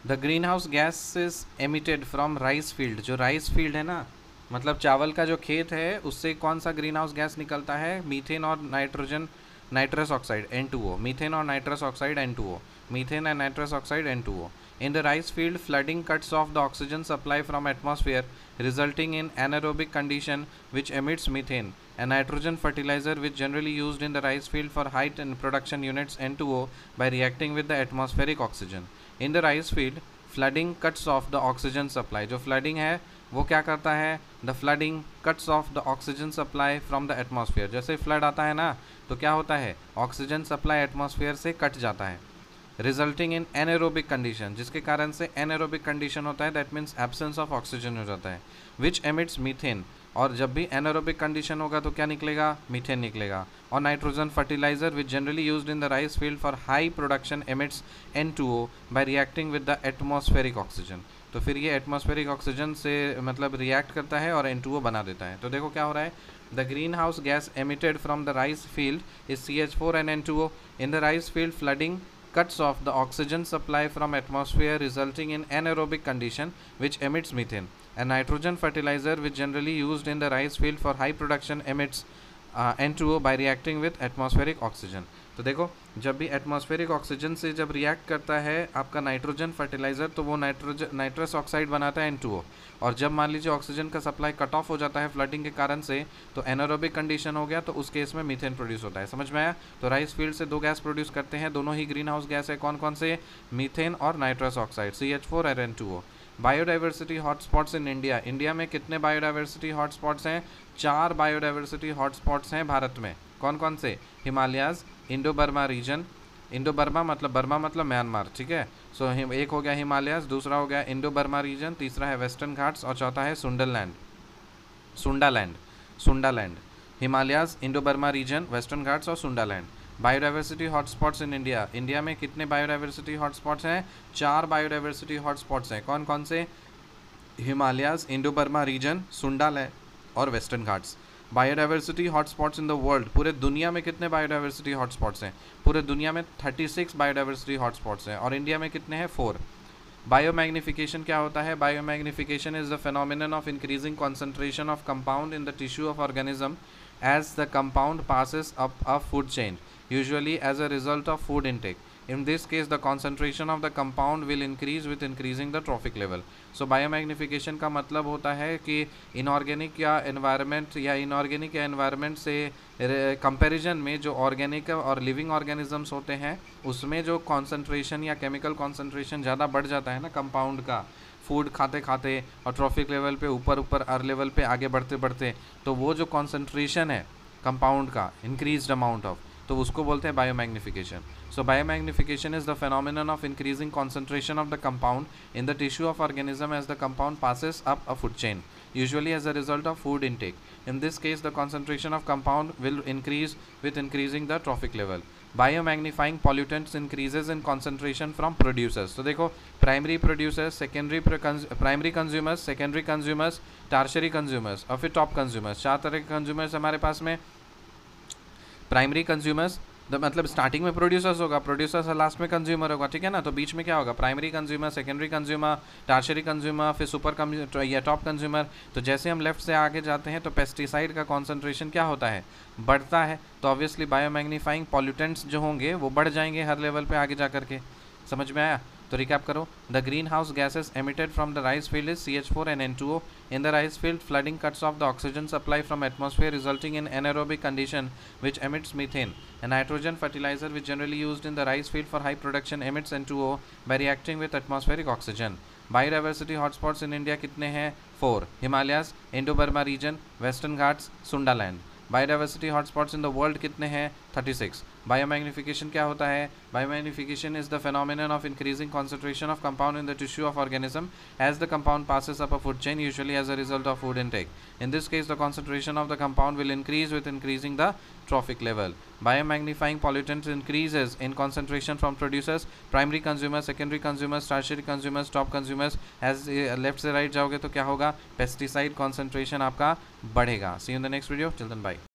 The greenhouse gas is emitted from rice field, जो rice field है ना, मतलब चावल का जो खेत है, उससे कौन सा ग्रीन हाउस गैस निकलता है? मीथेन और nitrogen, nitrous oxide N2O, methane और nitrous oxide N2O, methane and nitrous oxide N2O. In the rice field, flooding cuts off the oxygen supply from atmosphere, resulting in anaerobic condition which emits methane, a nitrogen fertilizer which generally used in the rice field for height and production units N2O by reacting with the atmospheric oxygen. In the rice field, flooding cuts off the oxygen supply. जो flooding है वो क्या करता है? The flooding cuts off the oxygen supply from the atmosphere. जैसे flood आता है ना, तो क्या होता है? ऑक्सीजन सप्लाई एटमॉस्फेयर से कट जाता है, रिजल्टिंग इन एनएरोबिक कंडीशन, जिसके कारण से एनएरोबिक कंडीशन होता है, that means absence of oxygen हो जाता है, विच एमिट्स मीथेन. और जब भी एनएरोबिक कंडीशन होगा तो क्या निकलेगा? मीथेन निकलेगा. और nitrogen fertiliser which generally used in the rice field for high production emits N2O by reacting with the atmospheric oxygen. तो फिर ये एटमॉस्फेरिक ऑक्सीजन से मतलब रिएक्ट करता है और N2O बना देता है. तो देखो क्या हो रहा है, the greenhouse gas emitted from the rice field is CH4 and N2O. In the rice field flooding cuts off the oxygen supply from atmosphere, resulting in anaerobic condition which emits methane. A nitrogen fertilizer which generally used in the rice field for high production emits N2O by reacting with atmospheric oxygen. तो देखो, जब भी atmospheric oxygen से जब react करता है आपका nitrogen fertiliser, तो वो नाइट्रस ऑक्साइड बनाता है N2O. और जब मान लीजिए ऑक्सीजन का सप्लाई कट ऑफ हो जाता है फ्लडिंग के कारण से, तो एनारोबिक कंडीशन हो गया, तो उस केस में मीथेन प्रोड्यूस होता है. समझ में आया? तो राइस फील्ड से दो गैस प्रोड्यूस करते हैं, दोनों ही ग्रीन हाउस गैस है. कौन कौन से? मीथेन और नाइट्रस ऑक्साइड CH4 और N2O. Biodiversity hotspots in India. India में कितने बायोडाइवर्सिटी हॉटस्पॉट्स हैं? 4 बायोडाइवर्सिटी हॉटस्पॉट्स हैं भारत में. कौन कौन से? Himalayas, Indo Burma region, Indo Burma मतलब म्यांमार, ठीक है. सो एक हो गया हिमालयाज, दूसरा हो गया इंडो बर्मा रीजन, तीसरा है वेस्टर्न घाट्स और चौथा है Sundaland. Himalayas, Indo Burma region, Western Ghats और Sundaland. Biodiversity hotspots in India. India में कितने बायोडाइवर्सिटी हॉटस्पॉट्स हैं? 4 बायोडाइवर्सिटी हॉटस्पॉट्स हैं. कौन कौन से? Himalayas, Indo Burma region, Sundaland और Western Ghats. Biodiversity hotspots in the world. पूरे दुनिया में कितने बायोडाइवर्सिटी हॉटस्पॉट्स हैं? पूरे दुनिया में 36 बायोडाइवर्सिटी हॉटस्पॉट्स हैं. और इंडिया में कितने हैं? 4. बायोमैग्निफिकेशन क्या होता है? Biomagnification is the phenomenon of increasing concentration of compound in the tissue of organism as the compound passes up a food chain, usually as a result of food intake. In this case, the concentration of the compound will increase with increasing the trophic level. So biomagnification का मतलब होता है कि inorganic या environment या inorganic या environment से comparison में जो ऑर्गेनिक और लिविंग ऑर्गेनिजम्स होते हैं उसमें जो कॉन्सेंट्रेशन या केमिकल कॉन्सेंट्रेशन ज़्यादा बढ़ जाता है ना कंपाउंड का, फूड खाते खाते और ट्रॉफिक लेवल पे ऊपर अर लेवल पे आगे बढ़ते बढ़ते, तो वो जो कॉन्सेंट्रेशन है कंपाउंड का इंक्रीज्ड अमाउंट ऑफ, तो उसको बोलते हैं biomagnification. So biomagnification is the phenomenon of increasing concentration of the compound in the tissue of organism as the compound passes up a food chain, usually as a result of food intake. In this case, the concentration of compound will increase with increasing the trophic level. Biomagnifying pollutants increases in concentration from producers. तो देखो, primary producers, primary consumers, secondary consumers, tertiary consumers और फिर top consumers. 4 तरह के consumers हमारे पास में. Primary consumers मतलब स्टार्टिंग में प्रोड्यूसर्स होगा, प्रोड्यूसर्स लास्ट में कंज्यूमर होगा, ठीक है ना. तो बीच में क्या होगा? Primary consumer, secondary consumer, tertiary consumer, फिर सुपर या टॉप कंज्यूमर. तो जैसे हम लेफ्ट से आगे जाते हैं तो पेस्टिसाइड का कॉन्सेंट्रेशन क्या होता है? बढ़ता है. तो ऑब्वियसली बायोमैग्नीफाइंग पॉल्यूटेंट्स जो होंगे वो बढ़ जाएंगे हर लेवल पे आगे जा करके. समझ में आया? तो रिकैप करो. The greenhouse gases emitted from the rice field is CH4 and N2O. In the rice field, flooding cuts off the oxygen supply from atmosphere, resulting in anaerobic condition which emits methane. A nitrogen fertilizer which generally used in the rice field for high production emits N2O by reacting with atmospheric oxygen. Biodiversity hotspots in India कितने हैं? 4. Himalayas, Indo-Burma region, Western Ghats, Sundaland. Biodiversity hotspots in the world कितने हैं? 36. Biomagnification क्या होता है? Biomagnification is the phenomenon of increasing concentration of compound in the tissue of organism as the compound passes up a food chain, usually as a result of food intake. In this case, the concentration of the compound will increase with increasing the trophic level. Biomagnifying pollutants increases in concentration from producers, primary consumers, secondary consumers, tertiary consumers, top consumers. As left से right जाओगे तो क्या होगा? Pesticide concentration आपका बढ़ेगा. See you in the next video. Till then, bye.